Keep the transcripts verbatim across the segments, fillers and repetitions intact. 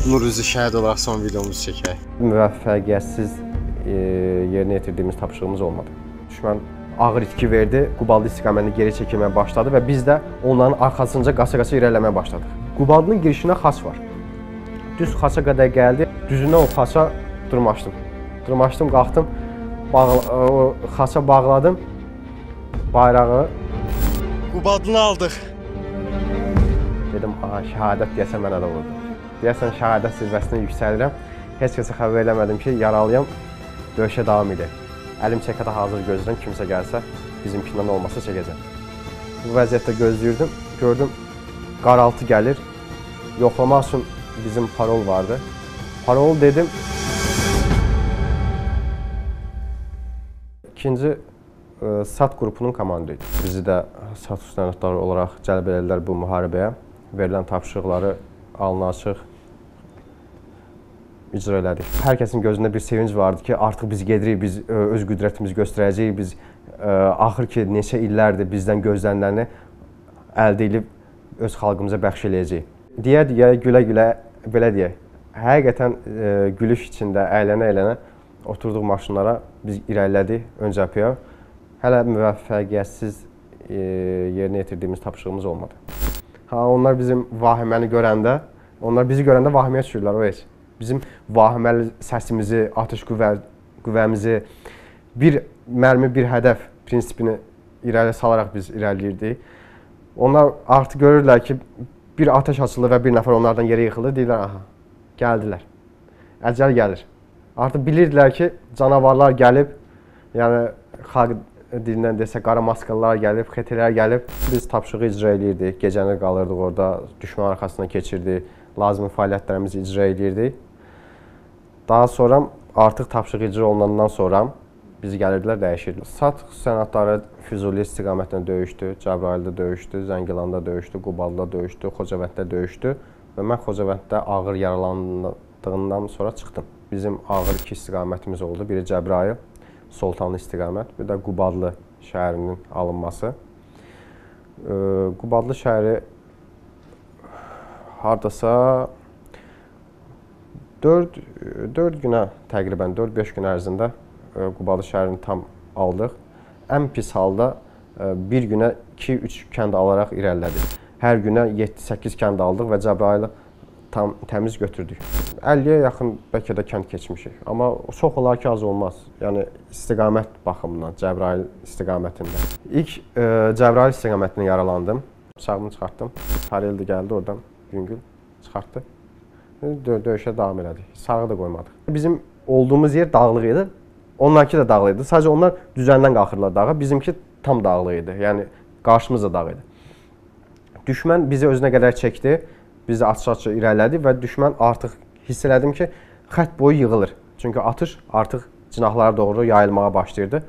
Nuruzi şəhid olaraq son videomuzu çəkək. Müvəffəqiyyətsiz e, yerinə yetirdiğimiz tapşırığımız olmadı. Düşmən ağır itki verdi, Quballı istiqamətində geri çəkilməyə başladı və biz də onların arxasınca qaça-qaça irəliləməyə başladıq. Quballının girişinə xaç var. Düz xaça qədər gəldi, düzündən o xaça durmaşdım. Durmaşdım, qalxdım, bağla, o xaça bağladım bayrağı. Quballını aldıq. Dedim, aha, şəhadət deyəsən mənə də vurdu. Deyəsən şəhadət zirvəsinə yüksəlirəm. Heç kəsə xəbər eləmədim ki, yaralıyam, döyüşə davam edək. Əlim çəkədə hazır gözləyirəm, kimsə gəlsə, bizimkindən olmasa çəkəcəm. Bu vəziyyətdə gözləyirdim, gördüm, qaraltı gəlir. Yoxlamaq üçün bizim parol vardı. Parol dedim. İkinci, SAT qrupunun komandaydı. Bizi də SAT üstənlikləri olaraq cəlb edildilər bu müharibəyə. Verilən tapşırıqları alnı açıq icra elədik. Hər kəsin gözündə bir sevinç vardı ki, artıq biz gedirik, biz öz qüdrətimizi göstərəcəyik, biz axır ki, neçə illərdir bizdən gözləniləni əldə edib öz xalqımıza bəxş eləyəcəyik. Deyə-deyə, gülə-gülə, belə deyək, həqiqətən gülüş içində, əylənə-əylənə oturduq maşınlara, biz irəlilədik ön cəbhəyə. Hələ müvəffəqiyyətsiz yerinə yetirdiyimiz tapşırığımız olmadı. Ha, onlar bizim vahiməni görəndə, onlar bizi görəndə vahiməyə düşürlər, o heç. Bizim vahiməli səsimizi, atış qüvvə, qüvvəmizi, bir mərmi, bir hədəf prinsipini irəli salaraq biz irəliləyirdik. Onlar artıq görürlər ki, bir atəş açılır və bir nəfər onlardan yerə yıxılır, deyirlər, aha, gəldilər, əcəl gəlir. Artıq bilirdilər ki, canavarlar gəlib, yəni xalq dilindən desə, qara maskalılar gəlib, xetilər gəlib. Biz tapşırığı icra edirdik, gecəni qalırdıq orada, düşmən arxasına keçirdik, lazımi fəaliyyətlərimizi icra edirdik. Daha sonra artıq tapşırıq icra olunandan sonra bizi gəlirdilər, dəyişirdilər. SAT sənədləri Füzuli istiqamətində döyüşdü, Cəbrayılda döyüşdü, Zəngilan'da döyüşdü, Quballıda döyüşdü, Xocavənddə döyüşdü və mən Xocavənddə ağır yaralandığından sonra çıxdım. Bizim ağır iki istiqamətimiz oldu. Biri Cəbrayıl, Soltanlı istiqamət, bir də Quballı şəhərinin alınması. Quballı şəhəri hardasa dörd günə, təqribən dörd beş gün ərzində Quballı şəhərini tam aldıq. Ən pis halda bir günə iki üç kənd alaraq irəlilədik. Hər günə yeddi səkkiz kənd aldıq və Cəbrayılı tam təmiz götürdük. əlliyə yaxın bəlkə də kənd keçmişik. Amma çox olar ki, az olmaz. Yəni, istiqamət baxımından, Cəbrayıl istiqamətində. İlk e, Cəbrayıl istiqamətində yaralandım. Bıçağımı çıxartdım. Pareldi gəldi oradan, yüngül çıxartdı. Dö döyüşə davam elədik. Sağı da qoymadıq. Bizim olduğumuz yer dağlıq idi. Onlarki də dağlıq idi. Sadəcə onlar düzəndən qalxırlar dağa. Bizimki tam dağlıq idi. Yəni, qarşımız da dağ idi. Düşmən bizi özünə qədər çəkdi. Bizi açıq-açıq irəlilədi və düşmən artıq hiss elədim ki, xətt boyu yığılır. Çünki atış artıq cinahlara doğru yayılmağa başlayırdı.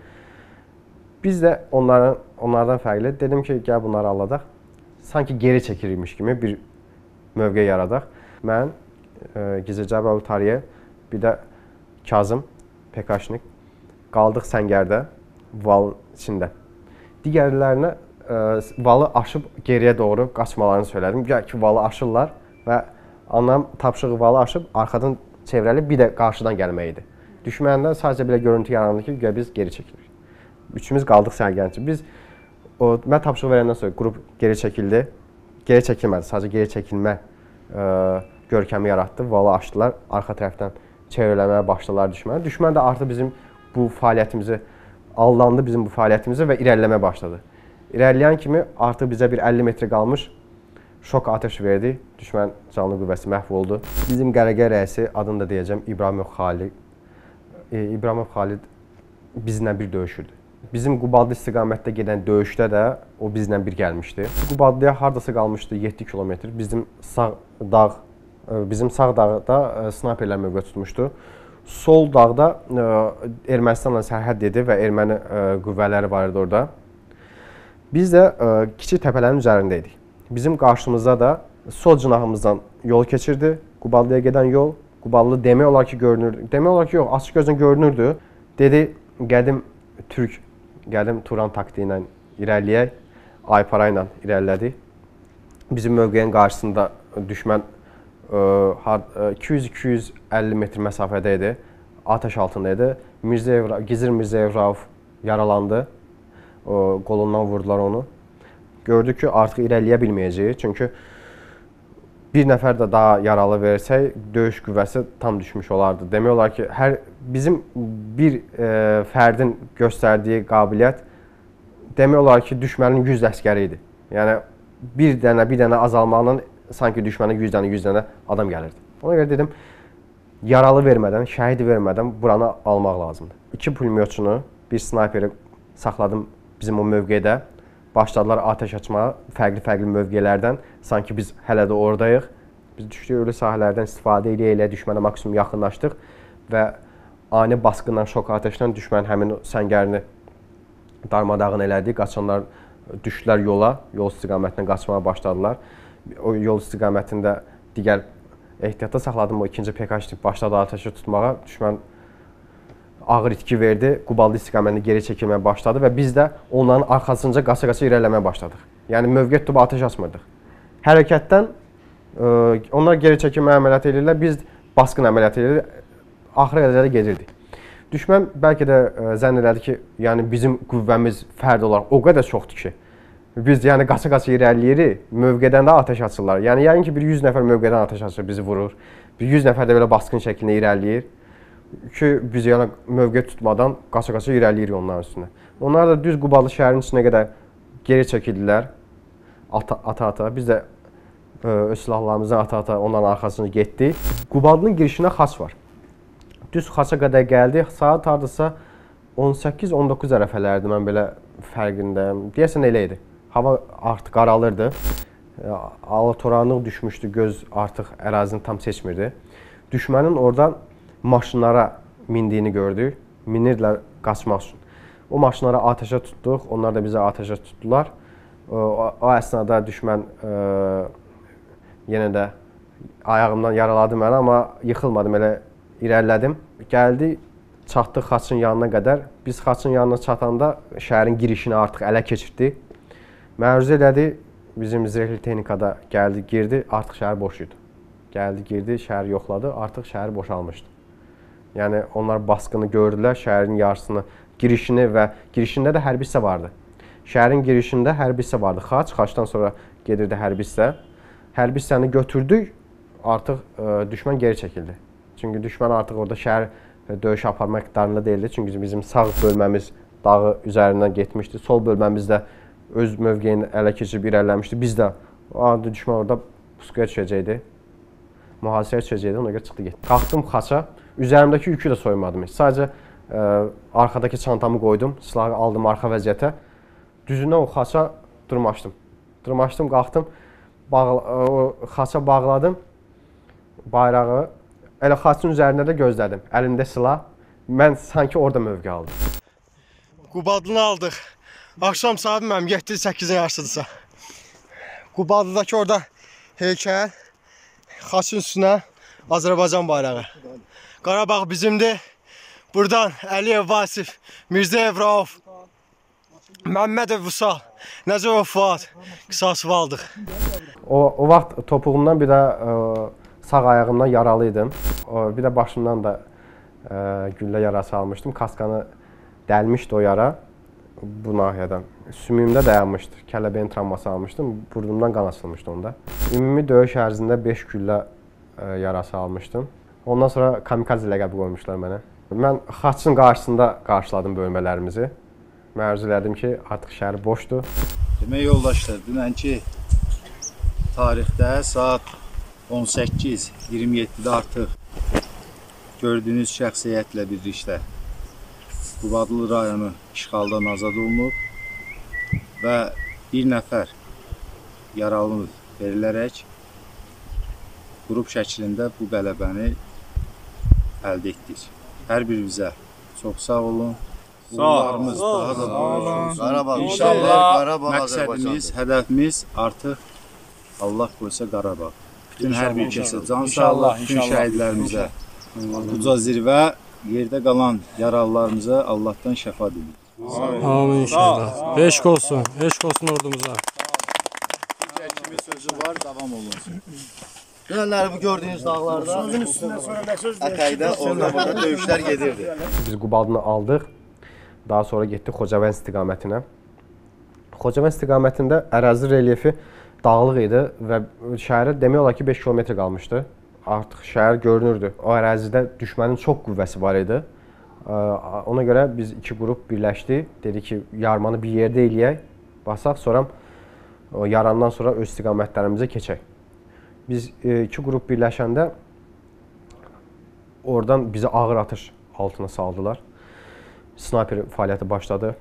Biz də onların, onlardan fərqli dedim ki, gəl bunları alladaq. Sanki geri çəkilirmiş kimi bir mövqe yaradaq. Mən, e, Gizir Cəbrayıl Tariyə, bir də Kazım, Pekaşnik qaldıq səngərdə, valın içində. Digərlərinə e, valı aşıb geriyə doğru qaçmalarını söylədim. Gəl ki, valı aşırlar və anam tapşırığı valı aşıb, arxadan çevrəlib bir də qarşıdan gəlmək idi. Düşməndən sadəcə belə görüntü yarandı ki, gəl biz geri çəkilir. Üçümüz qaldıq səngərin üçün. Biz, o, mən tapşırığı verəndən sonra qrup geri çəkildi. Geri çəkilmədi, sadəcə geri çəkilmə e, görkəmi yaratdı. Valı aşdılar, arxa tərəfdən çevrələməyə başladılar düşməni. Düşmən də artıq bizim bu fəaliyyətimizi, aldandı bizim bu fəaliyyətimizi və irəliləməyə başladı. İrəliləyən kimi artıq bizə bir əlli metr qalmış şok atəş verdi. Düşmən canlı qüvvəsi məhv oldu. Bizim qərəqə rəisi, adını da deyəcəm, İbrahimov Xalid. E, İbrahimov Xalid bizimlə bir döyüşürdü. Bizim Quballı istiqamətdə gedən döyüşdə də o bizlə bir gəlmişdi. Quballıya hardasa qalmışdı yeddi kilometr. Bizim sağ dağ, bizim sağ dağda snayperlər mövqe tutmuşdu. Sol dağda Ermənistanla sərhəd idi və erməni qüvvələri var idi orada. Biz də kiçik təpələrin üzərində idik. Bizim qarşımızda da sol cinahımızdan yol keçirdi. Quballıya gedən yol. Quballı demək olar ki, görünürdü. Demək olar ki, yox, açıq gözlə görünürdü. Dedi, qədim Türk, qədim Turan taktiyi ilə irəliləyək. Aypara ilə irəlilədik. Bizim mövqeyin qarşısında düşmən iki yüz iki yüz əlli metr məsafədə idi. Atəş altında idi. Mirzəyev, Gizir Mirzəyev Rauf yaralandı. Qolundan vurdular onu. Gördük ki, artıq irəliyə bilməyəcək. Çünki bir nəfər də daha yaralı versək, döyüş qüvvəsi tam düşmüş olardı. Demək olar ki, hər bizim bir e, fərdin göstərdiyi qabiliyyət demək olar ki, düşmənin yüz əsgəri idi. Yəni bir dənə, bir dənə azalmaqla sanki düşmənin yüz dənə, yüz dənə adam gəlirdi. Ona görə dedim, yaralı vermədən, şəhid vermədən buranı almaq lazımdır. İki pulemyotçunu, bir snayperi saxladım bizim o mövqedə. Başladılar atəş açmağa fərqli-fərqli mövqelərdən. Sanki biz hələ də oradayıq. Biz düşdük ölü sahələrdən istifadə elə-elə düşmənə maksimum yaxınlaşdıq və ani basqınla, şok atəşlə düşmənin həmin səngərini darmadağın elədik. Qaçanlar düşdülər yola, yol istiqamətindən qaçmağa başladılar. O yol istiqamətində digər ehtiyatda saxladım. O ikinci P K K başladı atəşi tutmağa. Düşmən ağır itki verdi, Quballı istiqamətində geri çəkilməyə başladı və biz də onların arxasınca qaça-qaça irəliləməyə başladıq. Yəni mövqe tutub atəş açmırdıq. Hərəkətdən e, onlar geri çəkilmə əməliyyatı edirlər, biz basqın əməliyyatı edirlər, axıra qədər də gedirdik. Düşmən bəlkə də e, zənn elədi ki, yəni bizim qüvvəmiz fərd olaraq o qədər çoxdur ki, biz yəni qaça-qaça irəliləyirik, mövqedən də atəş açırlar. Yəni yəqin ki, bir yüz nəfər mövqedən atəş açır, bizi vurur. Bir yüz nəfər də belə basqın şəklində irəliləyir ki, biz yəni mövqe tutmadan qaça-qaça irəliyirik onların üstünə. Onlar da düz Quballı şəhərin içinə qədər geri çəkildilər, ata-ata. Biz də e, öz silahlarımızdan ata-ata onların arxasına getdik. Quballının girişinə xaç var. Düz xaça qədər gəldik, saat hardasa on səkkiz on doqquz ərəfələrdir, mən belə fərqindəyim. Deyəsən elə idi. Hava artıq qaralırdı, alatoranlıq düşmüşdü, göz artıq ərazini tam seçmirdi. Düşmənin oradan maşınlara mindiyini gördük, minirdilər qaçmaq üçün. O maşınlara atəşə tutduq, onlar da bizə atəşə tutdular. O, o əsnada düşmən e, yenə də ayağımdan yaraladı məni, amma yıxılmadım, elə irəlilədim. Gəldi, çatdıq xaçın yanına qədər. Biz xaçın yanına çatanda şəhərin girişini artıq ələ keçirdi. Məruzə elədi, bizim zirehli texnikada gəldi, girdi, artıq şəhər boş idi. Gəldi, girdi, şəhər yoxladı, artıq şəhər boşalmışdı. Yəni onlar basqını gördülər, şəhərin yarısını, girişini və girişində də hərbi hissə vardı. Şəhərin girişində hərbi hissə vardı. Xaç, xaçdan sonra gedirdi hərbi hissə. Hərbi hissəni götürdük, artıq ə, düşmən geri çəkildi. Çünki düşmən artıq orada şəhər döyüş aparmaq iqtidarında deyildi. Çünki bizim sağ bölməmiz dağı üzərindən getmişdi. Sol bölməmiz də öz mövqeyini ələ keçirib irəliləmişdi. Biz də o düşmən orada pusquya düşəcəkdi. Mühasirəyə düşəcəkdi, ona görə çıxdı getdi. Qalxdım xaça. Üzərimdəki yükü də soymadım. Sadəcə ə, arxadakı çantamı qoydum, silahı aldım arxa vəziyyətə. Düzündən o xaça dırmaşdım. Dırmaşdım, qalxdım, bağla, o xaça bağladım bayrağı. Elə xaçın üzərində də gözlədim. Əlimdə silah. Mən sanki orada mövqe aldım. Qubadlını aldıq. Axşam saat mənim yeddi səkkizin yarısıdırsa. Qubadlıdakı orada heykəl, xaçın üstünə Azərbaycan bayrağı. Qarabağ bizimdir. Buradan Əliyev Vasif, Mirzəyev Rauf, Məmmədov Vüsal, Nəcəbov Fuad qisasını aldıq. O, o vaxt topuğumdan bir də ə, sağ ayağımdan yaralı idim. O, bir də başımdan da ə, güllə yarası almışdım. Kaskanı dəlmişdi o yara bu nahiyədən. Sümüyümdə dayanmışdı. Kəlləbeyin travması almışdım. Burnumdan qan açılmışdı onda. Ümumi döyüş ərzində beş güllə ə, yarası almışdım. Ondan sonra kamikadze ləqəbi qoymuşlar mənə. Mən xaçın qarşısında qarşıladım bölmələrimizi. Məruz elədim ki, artıq şəhər boşdur. Demək yoldaşlar, dünənki tarixdə saat on səkkiz iyirmi yeddidə artıq gördüyünüz şəxs heyətlə birlikdə Qubadlı rayonu işğaldan azad olunub və bir nəfər yaralı verilərək qrup şəklində bu qələbəni əldə etdik. Hər birimizə çox sağ olun. Uğurlarımız daha da böyük. Qarabağ, İnşallah məqsədimiz, hədəfimiz artıq Allah qoysa Qarabağ. Bütün hər bir kəsə can sağlıq, bütün şəhidlərimizə uca zirvə, yerdə qalan yaralılarımıza Allahdan şəfa dilir. Amin inşallah. Eşq olsun, eşq olsun ordumuza. Kimin sözü var, davam olunsun. Dünənləri bu gördüyünüz dağlarda Sözün üstündən sonra nə söz deyir? Ətəkdə orada burada döyüşlər gedirdi. Biz Qubadını aldıq. Daha sonra getdik Xocavənd istiqamətinə. Xocavənd istiqamətində ərazi relyefi dağlıq idi və şəhərə demək olar ki beş kilometr qalmışdı. Artıq şəhər görünürdü. O ərazidə düşmənin çox qüvvəsi var idi. Ona görə biz iki qrup birləşdik. Dedi ki, yarmanı bir yerdə eləyək, basaq, sonra yarandan sonra öz istiqamətlərimizə keçək. Biz iki qrup birləşəndə oradan bizi ağır atış altına saldılar. Snayper fəaliyyəti başladı.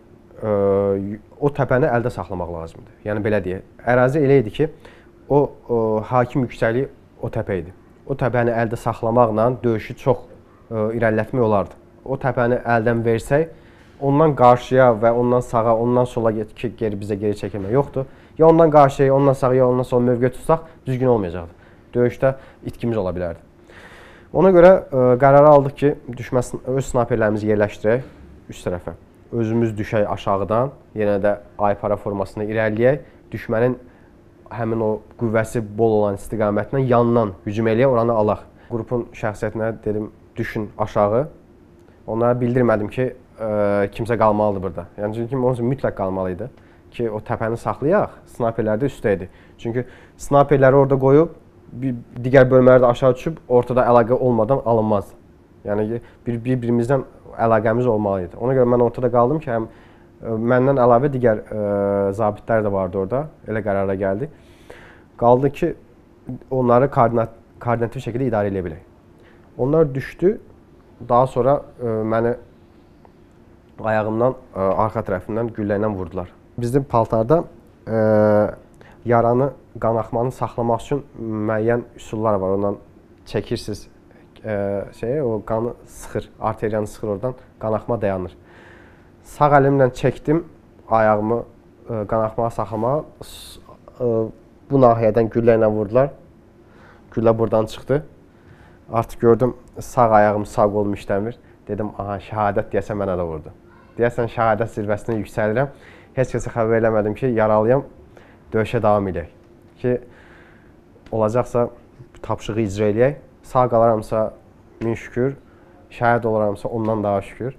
O təpəni əldə saxlamaq lazımdır. Yəni belə deyək. Ərazi elə idi ki, o, o hakim yüksəkliyi o təpə idi. O təpəni əldə saxlamaqla döyüşü çox ə, irəlilətmək olardı. O təpəni əldən versək, ondan qarşıya və ondan sağa, ondan sola ki, geri bizə geri çəkilmə yoxdur. Ya ondan qarşıya, ondan sağa, ya ondan sola mövqe tutsaq, düzgün olmayacaqdı. Döyüşdə itkimiz ola bilərdi. Ona görə ə, qərar aldıq ki, düşmə, öz snayperlərimizi yerləşdirək üst tərəfə. Özümüz düşək aşağıdan, yenə də aypara formasında irəliləyək. Düşmənin həmin o qüvvəsi bol olan istiqamətindən yandan hücum eləyək, oranı alaq. Qrupun şəxsiyyətinə dedim, düşün aşağı. Onlara bildirmədim ki, ə, kimsə qalmalıdır burada. Yəni, çünki onun üçün mütləq qalmalıydı ki, o təpəni saxlayaq, snayperlər də üstə idi. Çünki snayperləri orada qoyub, bir, digər bölmələri də aşağı düşüb, ortada əlaqə olmadan alınmazdı. Yəni, bir-birimizdən əlaqəmiz olmalıydı. Ona görə mən ortada qaldım ki, həm məndən əlavə digər ə, zabitlər də vardı orada, elə qərara gəldi. Qaldı ki, onları koordinat, koordinativ şəkildə idarə edə bilək. Onlar düşdü, daha sonra ə, məni ayağımdan, ə, arxa tərəfindən güllə ilə vurdular. Bizim paltarda ə, yaranı, qan axmanı saxlamaq üçün müəyyən üsullar var. Ondan çəkirsiniz, ə, şey, o qanı sıxır, arteriyanı sıxır oradan, qan axma dayanır. Sağ əlimlə çəkdim ayağımı ə, qan axmağa saxlamağa. Ə, bu nahiyədən güllə ilə vurdular. Güllə buradan çıxdı. Artıq gördüm, sağ ayağım, sağ qolum işləmir. Dedim, aha, şəhadət deyəsən mənə də vurdu. Deyəsən, şəhadət zirvəsinə yüksəlirəm. Heç kəsə xəbər eləmədim ki, yaralıyam, döyüşə davam edək. Ki, olacaqsa tapşığı icra eləyək. Sağ qalaramsa min şükür, şəhid olaramsa ondan daha şükür.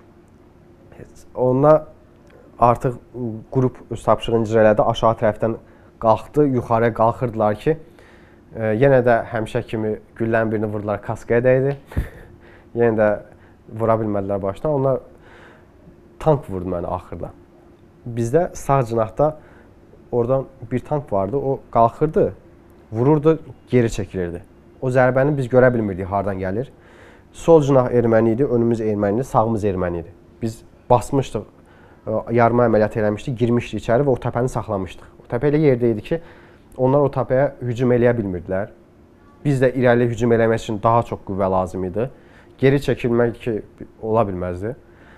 Onunla artıq qrup öz tapşığını icra elədi, aşağı tərəfdən qalxdı, yuxarıya qalxırdılar ki, e, yenə də həmişə kimi güllənin birini vurdular, kaskaya dəydi. Yenə də vura bilmədilər başdan. Onlar tank vurdu məni axırda. Bizdə sağ cinahda oradan bir tank vardı, o qalxırdı, vururdu, geri çəkilirdi. O zərbəni biz görə bilmirdik, hardan gəlir. Sol cinah erməni idi, önümüz erməni idi, sağımız erməni idi. Biz basmışdıq, yarma əməliyyatı eləmişdik, girmişdik içəri və o təpəni saxlamışdıq. O təpə elə yerdə idi ki, onlar o təpəyə hücum eləyə bilmirdilər. Biz də irəli hücum eləmək üçün daha çox qüvvə lazım idi. Geri çəkilmək ki, ola bilməzdi.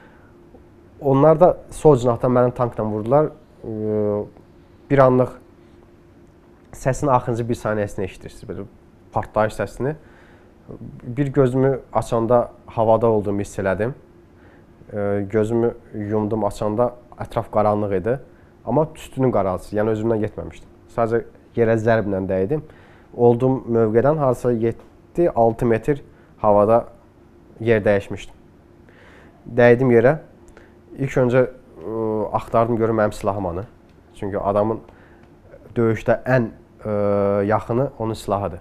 Onlar da sol cinahdan mənim tankla vurdular. Bir anlıq səsin axırıncı bir saniyəsini eşidirsiniz, belə partlayış səsini. Bir gözümü açanda havada olduğumu hiss elədim. Gözümü yumdum, açanda ətraf qaranlıq idi. Amma tüstünün qaraltısı, yəni özümdən getməmişdim. Sadəcə yerə zərblə dəydim. Olduğum mövqedən harasa yeddi altı metr havada yer dəyişmişdim. Dəydim yerə. İlk öncə ə, axtardım görüm mənim silahım anı. Çünki adamın döyüşdə ən ə, yaxını onun silahıdır.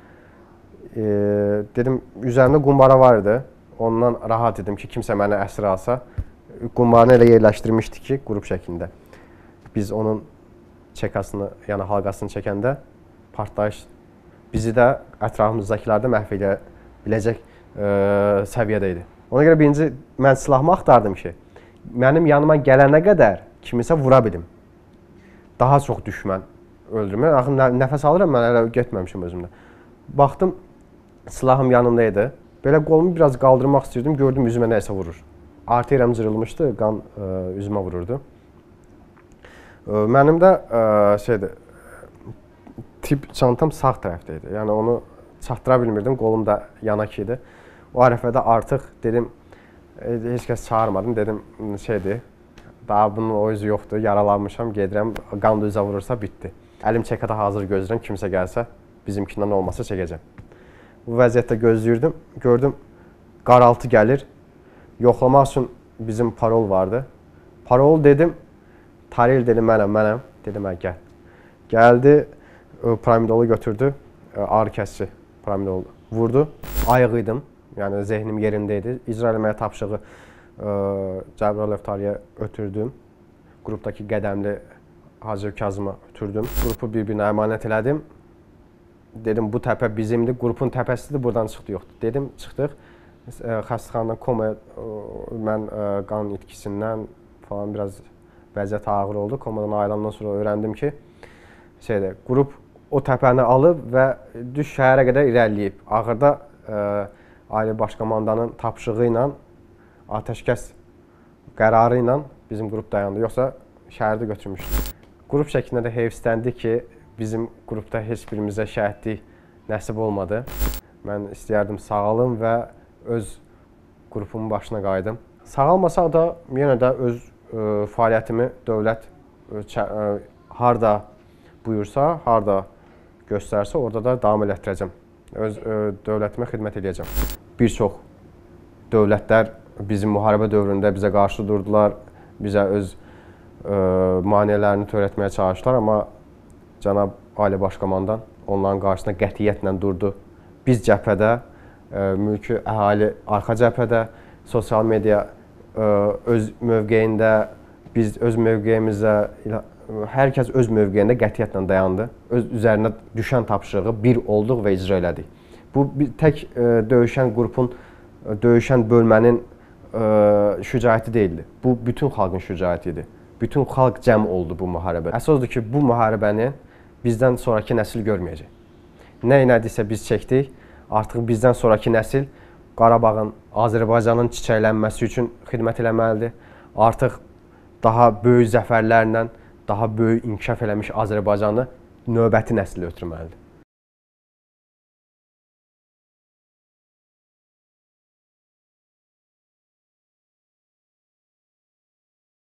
E, dedim, üzərində qumbara var idi. Ondan rahat edim ki, kimsə məni əsir alsa. Qumbaranı elə yerləşdirmişdik ki, qrup şəklində. Biz onun çekasını, yəni halqasını çəkəndə partlayış bizi də ətrafımızdakiləri də məhv edə biləcək ə, səviyyədə idi. Ona görə birinci mən silahımı axtardım ki, mənim yanıma gələnə qədər kimisə vura bilim. Daha çox düşmən öldürmə. Axı nəfəs alıram, mən hələ getməmişim özümdə. Baxdım, silahım yanımdaydı. Belə qolumu biraz qaldırmaq istəyirdim, gördüm üzümə nəsə vurur. Arteriyam cırılmışdı, qan ə, üzümə vururdu. Ə, mənim də ə, şeydir, tip çantam sağ tərəfdə idi. Yəni onu çatdıra bilmirdim, qolum da yanak idi. O ərəfədə artıq dedim, heç kəs çağırmadım, dedim şeydir, daha bunun o yüzü yoxdur, yaralanmışam, gedirəm, qan da üzə vurursa bitdi. Əlim çəkada hazır gözləyirəm, kimsə gəlsə bizimkindən olmasa çəkəcəm. Bu vəziyyətdə gözləyirdim, gördüm qaraltı gəlir. Yoxlamaq üçün bizim parol vardı. Parol dedim, Taril dedi mənəm, mənəm. Dedim, hə, gəl. Gəldi, Pramidolu götürdü, ağrı kəsici Pramidolu vurdu. Ayıq idim, yəni zehnim yerində idi. İcra eləməyə tapşığı Cəbrayıl Əftariyə ötürdüm. Qrupdakı qədəmli Hacı Kazıma ötürdüm. Qrupu bir-birinə əmanət elədim. Dedim, bu təpə bizimdir, qrupun təpəsidir, buradan çıxdı, yoxdur. Dedim, çıxdıq. Xəstəxanadan komaya, mən qan itkisindən falan biraz vəziyyət ağır oldu. Komadan ayrılandan sonra öyrəndim ki, şeydə, qrup o təpəni alıb və düz şəhərə qədər irəliyib. Axırda ailə başkomandanın tapşığı ilə, atəşkəs qərarı ilə bizim qrup dayandı. Yoxsa şəhərdə götürmüşdü. Qrup şəklində də heyfsləndi ki, bizim qrupda heç birimizə şəhidlik nəsib olmadı. Mən istəyərdim sağalım və öz qrupumun başına qayıdım. Sağalmasaq da yenə də öz ə, fəaliyyətimi dövlət ə, ə, harda buyursa, harda göstərsə, orada da davam elətdirəcəm. Öz ə, dövlətimə xidmət edəcəm. Bir çox dövlətlər bizim müharibə dövründə bizə qarşı durdular, bizə öz ə, maneələrini törətməyə çalışdılar, amma cənab Ali Başkomandan onların qarşısına qətiyyətlə durdu. Biz cəbhədə, ə, mülki əhali arxa cəbhədə, sosial media ə, öz mövqeyində, biz öz mövqeyimizdə, hər kəs öz mövqeyində qətiyyətlə dayandı. Öz üzərinə düşən tapşırığı bir olduq və icra elədik. Bu bir, tək ə, döyüşən qrupun, döyüşən bölmənin ə, şücaəti deyildi. Bu bütün xalqın şücaəti idi. Bütün xalq cəm oldu bu müharibə. Əsasdır ki, bu müharibəni bizdən sonraki nəsil görməyəcək. Nə elədisə biz çəkdik, artıq bizdən sonraki nəsil Qarabağın, Azərbaycanın çiçəklənməsi üçün xidmət eləməlidir. Artıq daha böyük zəfərlərlə, daha böyük inkişaf eləmiş Azərbaycanı növbəti nəsil ötürməlidir.